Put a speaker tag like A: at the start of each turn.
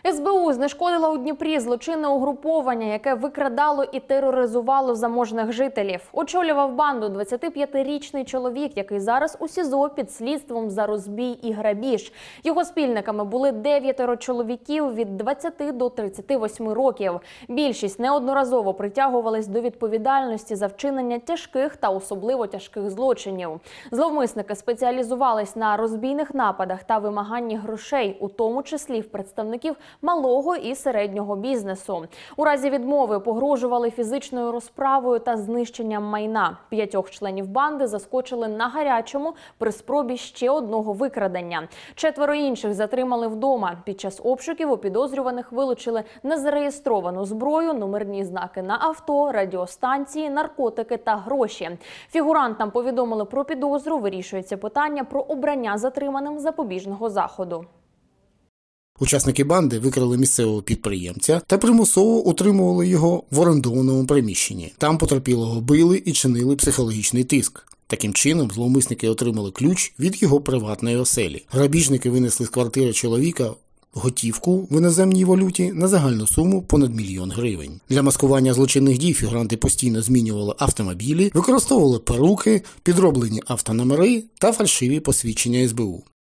A: СБУ знешкодила у Дніпрі злочинне угруповання, яке викрадало і тероризувало заможних жителів. Очолював банду 25-річний чоловік, який зараз у СІЗО під слідством за розбій і грабіж. Його спільниками були 9 чоловіків від 20 до 38 років. Більшість неодноразово притягувались до відповідальності за вчинення тяжких та особливо тяжких злочинів. Зловмисники спеціалізувались на розбійних нападах та вимаганні грошей, у тому числі в представників малого і середнього бізнесу. У разі відмови погрожували фізичною розправою та знищенням майна. 5 членів банди заскочили на гарячому при спробі ще одного викрадення. 4 інших затримали вдома. Під час обшуків у підозрюваних вилучили незареєстровану зброю, номерні знаки на авто, радіостанції, наркотики та гроші. Фігурантам повідомили про підозру, вирішується питання про обрання затриманим запобіжного заходу.
B: Учасники банди викрали місцевого підприємця та примусово утримували його в орендованому приміщенні. Там потерпілого били і чинили психологічний тиск. Таким чином, зловмисники отримали ключ від його приватної оселі. Грабіжники винесли з квартири чоловіка готівку в іноземній валюті на загальну суму понад 1 000 000 гривень. Для маскування злочинних дій фігуранти постійно змінювали автомобілі, використовували перуки, підроблені автономери та фальшиві посвідчення СБУ.